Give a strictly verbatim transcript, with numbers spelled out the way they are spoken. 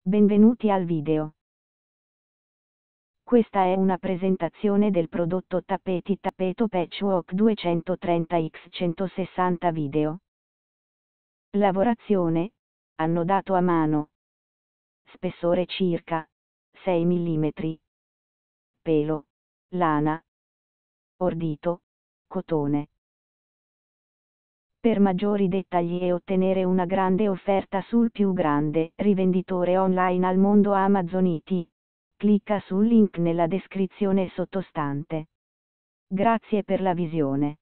Benvenuti al video. Questa è una presentazione del prodotto Tappeti Tappeto Patchwork duecentotrenta per centosessanta video. Lavorazione: annodato a mano. Spessore circa sei millimetri. Pelo: lana. Ordito: cotone. Per maggiori dettagli e ottenere una grande offerta sul più grande rivenditore online al mondo Amazon I T, clicca sul link nella descrizione sottostante. Grazie per la visione.